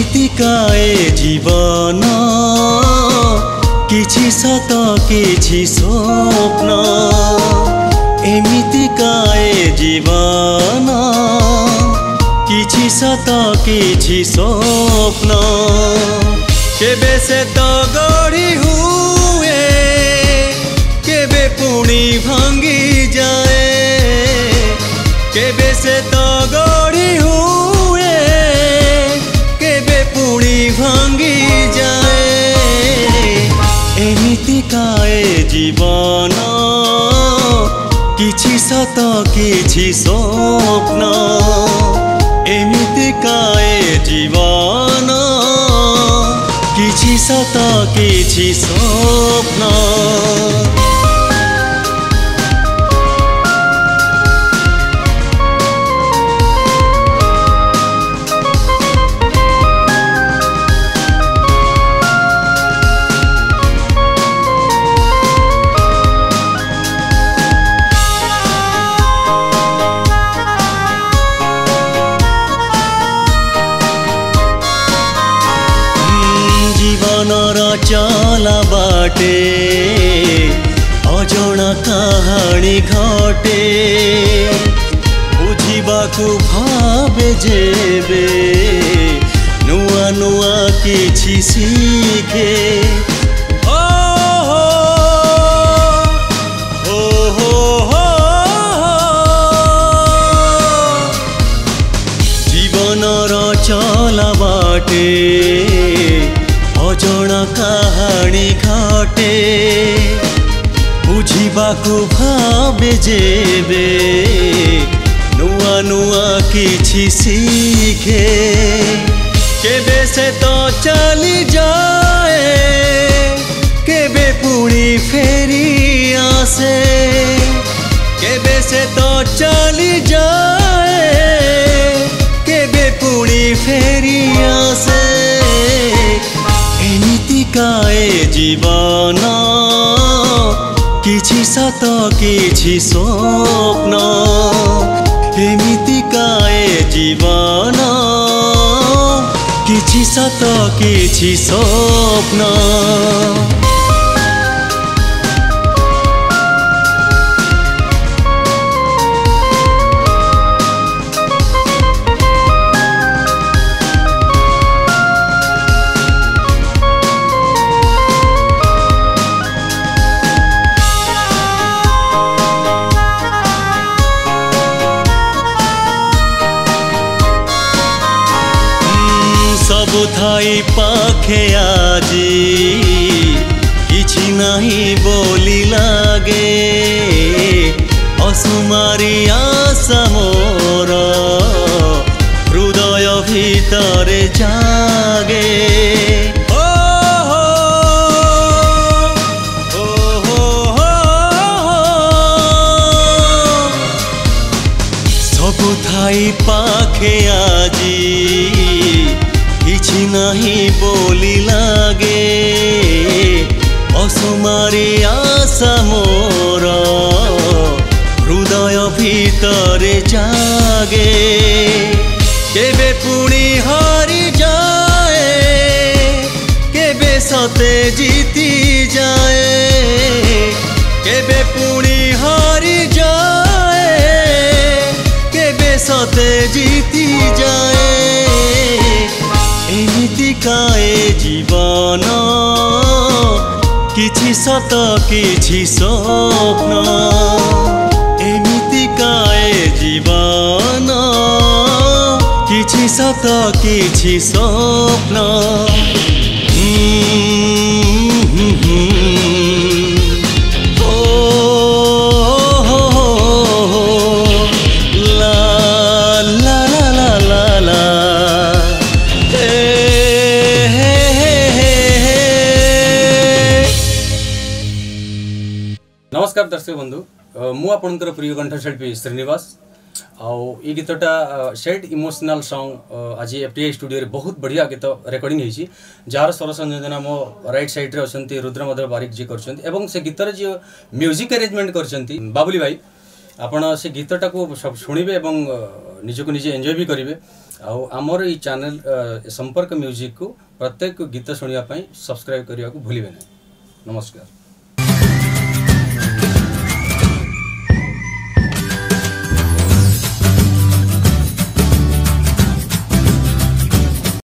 एमितिकाए जीवन किछि सत किछि स्वप्न एमितिकाए जीवन किछि सत किछि स्वप्न केबे से तो गढ़ी हुए केबे पुणी भांगी जाए केबे से तो गढ़ी हुए केबे पुणी भांगी जाए एमितिकाए जीवन किछि सत किछि स्वप्न एमितिकाए जीवन किछि सत किछि स्वप्न चला बाटे अजणा कहानी घटे बुझिबाकु भावे जेबे नुआ नुआ किछि सीखे हो हो हो हो जीवनर चला बाटे अजणा कहानी घटे बुझिबाकु भावे जेबे नुआ नुआ किछि सीखे केबे से तो चली जाए केबे पुणी फेरी आसे केबे से तो चली जाए केबे पुणी फेरी आसे एमितिकाए जीवन किछि सत किछि स्वप्न एमितिकाए जीवन किछि सत किछि स्वप्न सबु थाई पाखे आजी किछि नाही बोली लागे असुमारी आशा मोर हृदय भितरे जागे सबु थाई पाखे आजी किछि नाही बोली लागे असुमारी आशा मोर हृदय भितरे जागे केबे पुणी हारी जाए केबे सते जीती जाए केबे पुणी हारी जाए केबे सते जीती जाए एमितिकाए जीवन किछि सत किछि स्वप्न एमितिकाए जीवन किछि सत किछि स्वप्न नमस्कार दर्शक बंधु मु आपनकर प्रिय कंठशिल्पी श्रीनिवास आउ ई गीतटा शेड इमोशनल सॉन्ग आज एफटीआई स्टूडियो रे बहुत बढ़िया गीत रेकॉर्डिंग होईची जार स्वर संयोजन मो राइट साइड रे अछंती रुद्रमधर बारिक जी करछंती एवं से गीत रे जे म्यूजिक अरेंजमेंट करछंती बाबुली भाई आपण से गीतटा को सब सुनिबे एवं निजको निजे एंजॉय भी करिवे आउ आमर ई चैनल संपर्क म्यूजिक को प्रत्येक गीत शुणा सब्सक्राइब करने को भूलिए नहीं। नमस्कार।